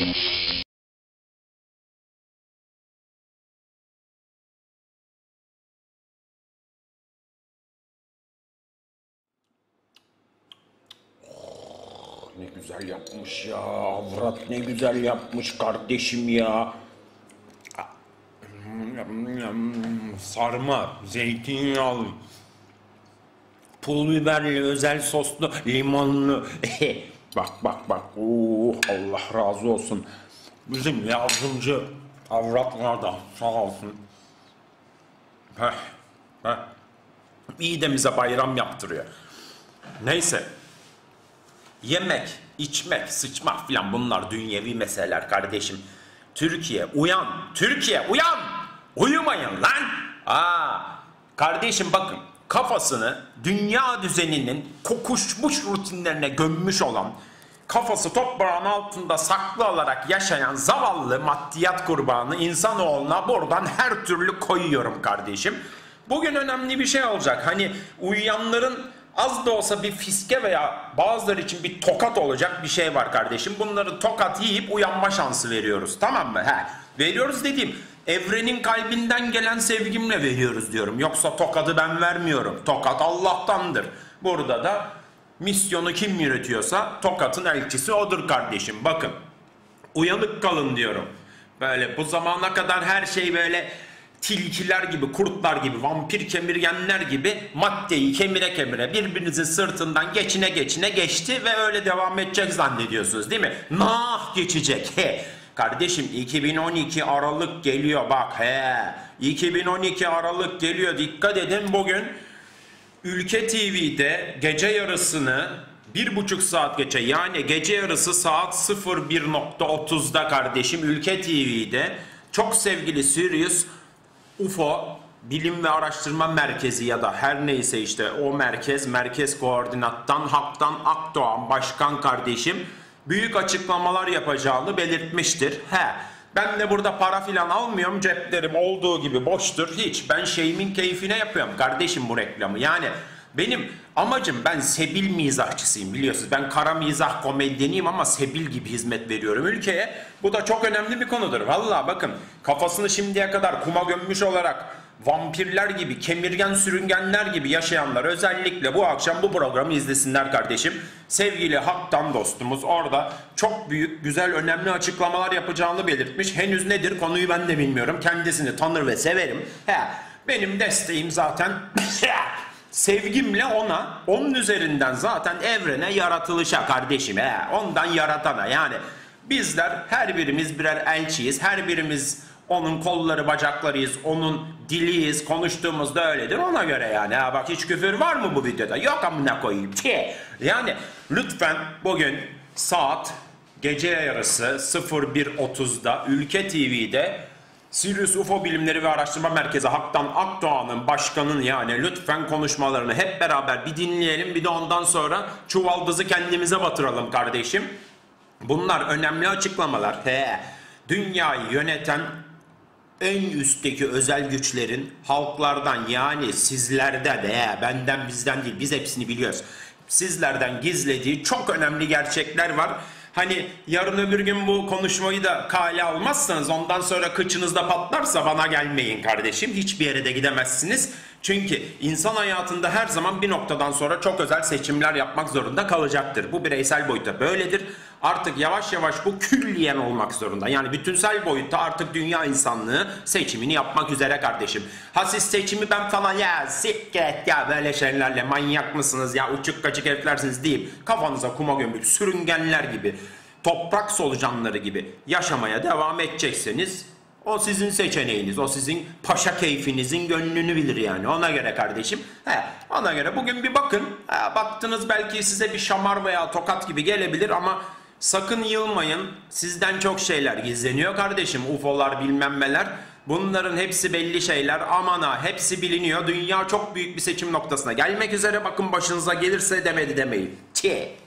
Ne güzel yapmış ya. Avrat ne güzel yapmış kardeşim ya. Sarma, zeytinyağlı, pul biberli, özel soslu, limonlu. Bak bak bak. Allah razı olsun. Bizim yardımcı avratlardan sağ olsun. Midemize bayram yaptırıyor. Neyse. Yemek, içmek, sıçmak filan bunlar dünyevi meseleler kardeşim. Türkiye uyan, Türkiye uyan! Uyumayın lan! Kardeşim bakın, kafasını dünya düzeninin kokuşmuş rutinlerine gömmüş olan, kafası toprağın altında saklı olarak yaşayan zavallı maddiyat kurbanı insanoğluna buradan her türlü koyuyorum kardeşim. Bugün önemli bir şey olacak. Hani uyuyanların az da olsa bir fiske veya bazıları için bir tokat olacak bir şey var kardeşim. Bunları tokat yiyip uyanma şansı veriyoruz. Tamam mı? Veriyoruz dediğim evrenin kalbinden gelen sevgimle veriyoruz diyorum. Yoksa tokadı ben vermiyorum. Tokat Allah'tandır. Burada da misyonu kim yürütüyorsa tokatın elçisi odur kardeşim. Bakın uyanık kalın diyorum. Böyle bu zamana kadar her şey böyle tilkiler gibi, kurtlar gibi, vampir kemirgenler gibi maddeyi kemire kemire birbirinizin sırtından geçine geçti ve öyle devam edecek zannediyorsunuz değil mi? Nah geçecek. Kardeşim 2012 Aralık geliyor bak 2012 Aralık geliyor, dikkat edin. Bugün Ülke TV'de gece yarısını 1,5 saat geçe, yani gece yarısı saat 01.30'da kardeşim Ülke TV'de çok sevgili Sirius UFO Bilim ve Araştırma Merkezi ya da her neyse işte o merkez koordinattan Hak'tan Akdoğan Başkan kardeşim büyük açıklamalar yapacağını belirtmiştir. Ben de burada para filan almıyorum, ceplerim olduğu gibi boştur hiç. Ben şeyimin keyfine yapıyorum kardeşim bu reklamı. Yani benim amacım, ben sebil mizahçısıyım biliyorsunuz. Ben kara mizah komedyeniyim ama sebil gibi hizmet veriyorum ülkeye. Bu da çok önemli bir konudur. Vallahi bakın, kafasını şimdiye kadar kuma gömmüş olarak vampirler gibi, kemirgen sürüngenler gibi yaşayanlar özellikle bu akşam bu programı izlesinler kardeşim. Sevgili Hak'tan dostumuz orada çok büyük, güzel, önemli açıklamalar yapacağını belirtmiş. Henüz nedir konuyu ben de bilmiyorum. Kendisini tanır ve severim. Benim desteğim zaten sevgimle ona, onun üzerinden zaten evrene, yaratılışa kardeşim. Ondan yaratana, yani bizler her birimiz birer elçiyiz. Her birimiz onun kolları bacaklarıyız, onun diliyiz, konuştuğumuz da öyledir ona göre yani. Bak hiç küfür var mı bu videoda? Yok amına koyayım. Yani lütfen bugün saat gece yarısı 01.30'da Ülke TV'de Sirius UFO Bilimleri ve Araştırma Merkezi Hak'tan Akdoğan'ın başkanın, yani lütfen konuşmalarını hep beraber bir dinleyelim. Bir de ondan sonra çuvaldızı kendimize batıralım kardeşim. Bunlar önemli açıklamalar. Dünyayı yöneten en üstteki özel güçlerin halklardan, yani sizlerden, benden bizden değil, biz hepsini biliyoruz, sizlerden gizlediği çok önemli gerçekler var. Hani yarın öbür gün bu konuşmayı da kale almazsanız, ondan sonra kıçınızda patlarsa bana gelmeyin kardeşim. Hiçbir yere de gidemezsiniz. Çünkü insan hayatında her zaman bir noktadan sonra çok özel seçimler yapmak zorunda kalacaktır. Bu bireysel boyutta böyledir. Artık yavaş yavaş bu külliyen olmak zorunda. Yani bütünsel boyutta artık dünya insanlığı seçimini yapmak üzere kardeşim. Siz seçimi ben falan ya sikret ya böyle şeylerle manyak mısınız ya, uçuk kaçık heriflersiniz deyip kafanıza kuma gömülü sürüngenler gibi, toprak solucanları gibi yaşamaya devam edecekseniz o sizin seçeneğiniz, o sizin paşa keyfinizin gönlünü bilir yani, ona göre kardeşim. Ona göre bugün bir bakın, baktınız belki size bir şamar veya tokat gibi gelebilir ama sakın yılmayın, sizden çok şeyler gizleniyor kardeşim, UFO'lar bilmem neler. Bunların hepsi belli şeyler, aman ha hepsi biliniyor. Dünya çok büyük bir seçim noktasına gelmek üzere, bakın başınıza gelirse demedi demeyin.